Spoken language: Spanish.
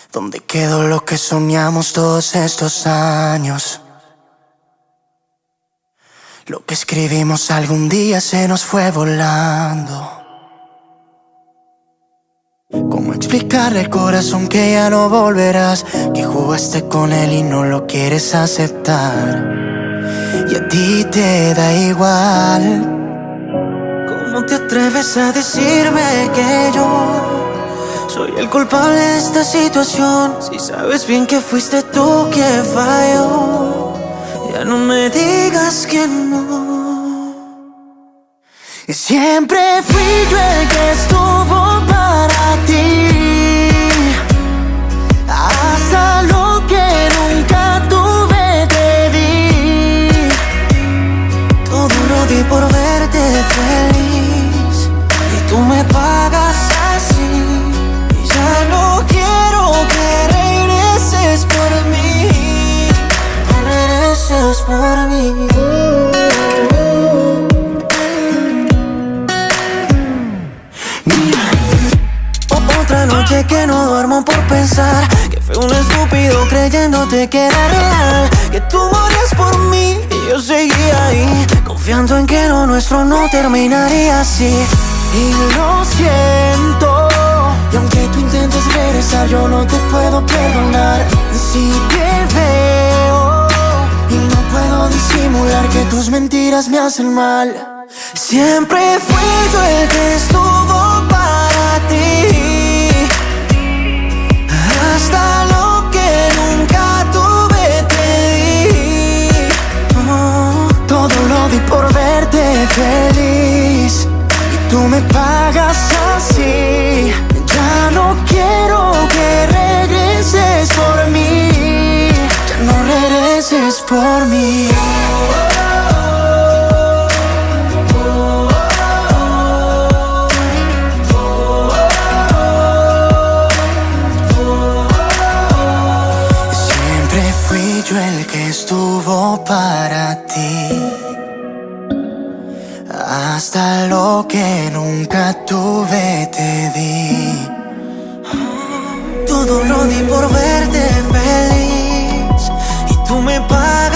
¿Dónde quedó lo que soñamos todos estos años? Lo que escribimos algún día se nos fue volando. ¿Cómo explicarle al corazón que ya no volverás? Que jugaste con él y no lo quieres aceptar. Y a ti te da igual. ¿Cómo te atreves a decirme que yo soy el culpable de esta situación? Si sabes bien que fuiste tú quien falló, ya no me digas que no. Y siempre fui yo el que estuvo para ti, hasta lo que nunca tuve te di. Todo lo di por verte feliz y tú me pagas así. Y ya no quiero que regreses por mí, no regreses por mí. Otra noche que no duermo por pensar que fui un estúpido creyéndote que era real, que tú morías por mí y yo seguía ahí, confiando en que lo nuestro no terminaría así. Y lo siento, y aunque tú intentes regresar yo no te puedo perdonar. Si te veo y no puedo disimular que tus mentiras me hacen mal. Siempre fui yo el que estuvo para ti, hasta lo que nunca tuve te di. Todo lo di por verte feliz y tú me pagas así. Ya no quiero que regreses por mí, ya no regreses por mí. Yo el que estuvo para ti, hasta lo que nunca tuve te di. Todo lo di por verte feliz y tú me pagas